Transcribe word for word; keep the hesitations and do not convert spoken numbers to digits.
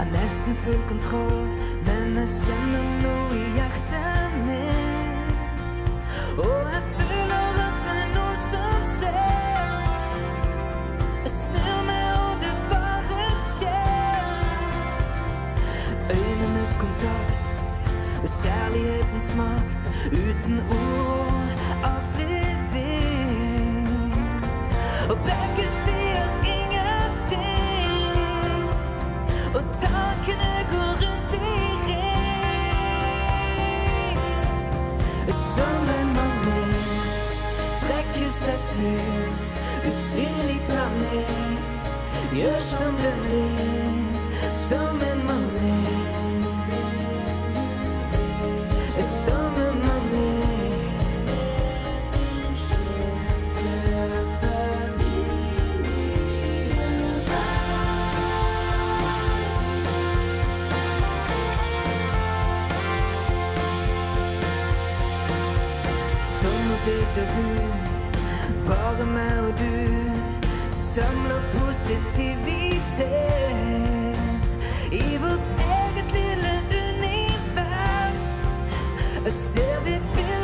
nesten full kontroll, men jeg kjenner noe i hjertet mitt. Og jeg føler at det er noen som ser. Jeg snur meg og det bare skjer. Øynenes kontakt, kjærlighetens makt. Uten ord, alt blir hvitt. Og begge sier ingenting. Og tankene går rundt i ring. Som en magnet trekker seg til usynlig planet. Gjør som den vil, som en magnet. Som en magnet som skjøtter familien som noe déjà vu, bare meg og du samler positivitet i vårt eget lille univers. Ser vi